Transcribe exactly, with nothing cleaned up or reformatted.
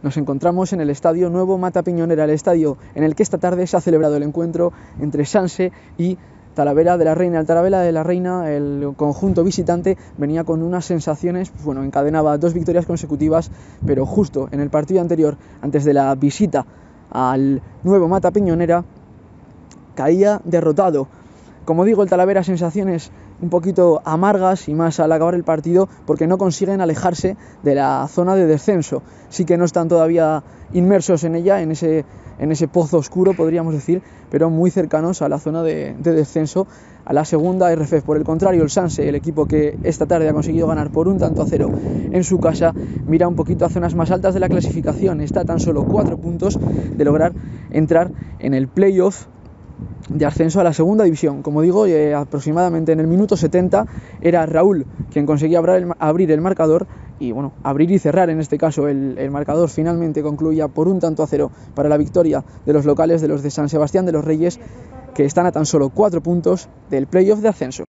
Nos encontramos en el estadio Nuevo Mata Piñonera, el estadio en el que esta tarde se ha celebrado el encuentro entre Sanse y Talavera de la Reina. El Talavera de la Reina, el conjunto visitante, venía con unas sensaciones, pues bueno, encadenaba dos victorias consecutivas, pero justo en el partido anterior, antes de la visita al Nuevo Mata Piñonera, caía derrotado. Como digo, el Talavera, sensaciones un poquito amargas y más al acabar el partido, porque no consiguen alejarse de la zona de descenso. Sí que no están todavía inmersos en ella, en ese, en ese pozo oscuro, podríamos decir, pero muy cercanos a la zona de, de descenso, a la segunda R F. Por el contrario, el Sanse, el equipo que esta tarde ha conseguido ganar por un tanto a cero en su casa, mira un poquito a zonas más altas de la clasificación. Está a tan solo cuatro puntos de lograr entrar en el playoff de ascenso a la segunda división. Como digo, eh, aproximadamente en el minuto setenta era Raúl quien conseguía abrir el marcador y bueno, abrir y cerrar en este caso el, el marcador. Finalmente concluía por un tanto a cero para la victoria de los locales, de los de San Sebastián de los Reyes, que están a tan solo cuatro puntos del playoff de ascenso.